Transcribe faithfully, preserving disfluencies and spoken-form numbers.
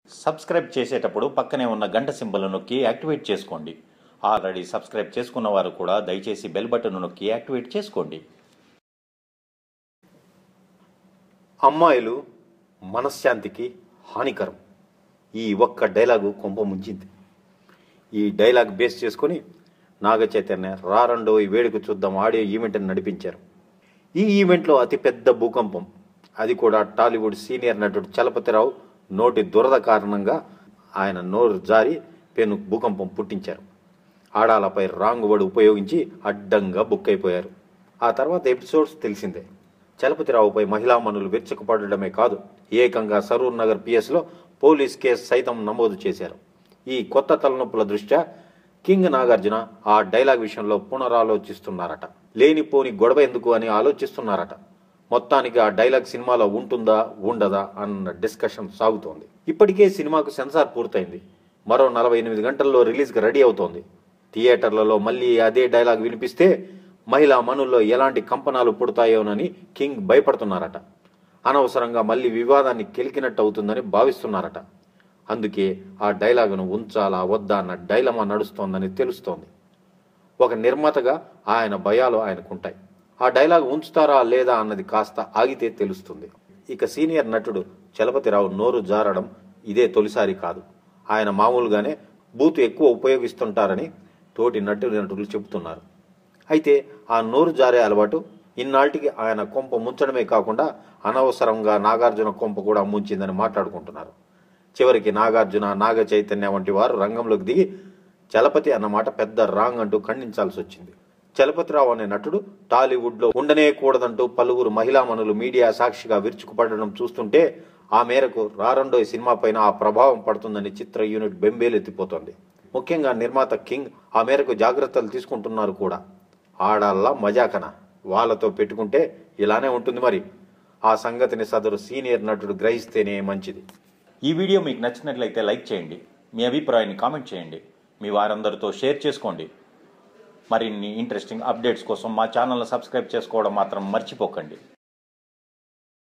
Subscribe చేసేటప్పుడు పక్కనే ఉన్న గంట సింబల్ నొక్కి యాక్టివేట్ చేసుకోండి. ఆల్రెడీ సబ్స్క్రైబ్ చేసుకున్న వారు కూడా దయచేసి బెల్ బటన్ నొక్కి యాక్టివేట్ చేసుకోండి. అమ్మాయిలు మనశ్శాంతికి హానికరం. ఈ ఒక్క డైలాగు కొంప ముంచింది. ఈ డైలాగ్ బేస్ చేసుకొని నాగ చైతన్య రారండో ఈ వేడుక చూద్దాం ఆడియో ఈవెంట్ని నడిపించారు. ఈ ఈవెంట్లో అతిపెద్ద భూకంపం, అది కూడా టాలీవుడ్ సీనియర్ నటుడు చలపతిరావు నోటి దురద కారణంగా ఆయన నోరు జారి పెను భూకంపం పుట్టించారు. ఆడాలపై రాంగ్ వర్డ్ ఉపయోగించి అడ్డంగా బుక్ అయిపోయారు. ఆ తర్వాత ఎపిసోడ్స్ తెలిసిందే. చలపతిరావుపై మహిళామణులు విరుచుకుపడడమే కాదు, ఏకంగా సరూర్ నగర్ పిఎస్లో పోలీస్ కేసు సైతం నమోదు చేశారు. ఈ కొత్త తలనొప్పుల దృష్ట్యా కింగ్ నాగార్జున ఆ డైలాగ్ విషయంలో పునరాలోచిస్తున్నారట. లేనిపోని గొడవ ఎందుకు అని ఆలోచిస్తున్నారట. మొత్తానికి ఆ డైలాగ్ సినిమాలో ఉంటుందా ఉండదా అన్న డిస్కషన్ సాగుతోంది. ఇప్పటికే సినిమాకు సెన్సార్ పూర్తయింది. మరో నలభై ఎనిమిది గంటల్లో రిలీజ్కి రెడీ అవుతోంది. థియేటర్లలో మళ్ళీ అదే డైలాగ్ వినిపిస్తే మహిళా మనుల్లో ఎలాంటి కంపనాలు పుడతాయోనని కింగ్ భయపడుతున్నారట. అనవసరంగా మళ్ళీ వివాదాన్ని కెలికినట్టు అవుతుందని భావిస్తున్నారట. అందుకే ఆ డైలాగును ఉంచాలా వద్దా అన్న డైలమా నడుస్తోందని తెలుస్తోంది. ఒక నిర్మాతగా ఆయన భయాలు ఆయనకుంటాయి. ఆ డైలాగ్ ఉంచుతారా లేదా అన్నది కాస్త ఆగితే తెలుస్తుంది. ఇక సీనియర్ నటుడు చలపతిరావు నోరు జారడం ఇదే తొలిసారి కాదు. ఆయన మామూలుగానే బూతు ఎక్కువ ఉపయోగిస్తుంటారని తోటి నటు నటులు చెబుతున్నారు. అయితే ఆ నోరు జారే అలవాటు ఇన్నాళ్టికి ఆయన కొంప ముంచడమే కాకుండా అనవసరంగా నాగార్జున కొంప కూడా ముంచిందని మాట్లాడుకుంటున్నారు. చివరికి నాగార్జున, నాగ చైతన్య వంటి వారు రంగంలోకి దిగి చలపతి అన్నమాట పెద్ద రాంగ్ అంటూ ఖండించాల్సి వచ్చింది. చలపతిరావు అనే నటుడు టాలీవుడ్లో ఉండనే కూడదంటూ పలువురు మహిళామణులు మీడియా సాక్షిగా విరుచుకుపడడం చూస్తుంటే ఆ మేరకు రారండోయ్ సినిమా పైన ఆ ప్రభావం పడుతుందని చిత్ర యూనిట్ బెంబేలెత్తిపోతోంది. ముఖ్యంగా నిర్మాత కింగ్ ఆ మేరకు జాగ్రత్తలు తీసుకుంటున్నారు కూడా. ఆడాల్లా మజాకన వాళ్ళతో పెట్టుకుంటే ఇలానే ఉంటుంది మరి. ఆ సంగతిని సదరు సీనియర్ నటుడు గ్రహిస్తేనే మంచిది. ఈ వీడియో మీకు నచ్చినట్లయితే లైక్ చేయండి. మీ అభిప్రాయాన్ని కామెంట్ చేయండి. మీ వారందరితో షేర్ చేసుకోండి. మరిన్ని ఇంట్రెస్టింగ్ అప్డేట్స్ కోసం మా ఛానల్ని సబ్స్క్రైబ్ చేసుకోవడం మాత్రం మర్చిపోకండి.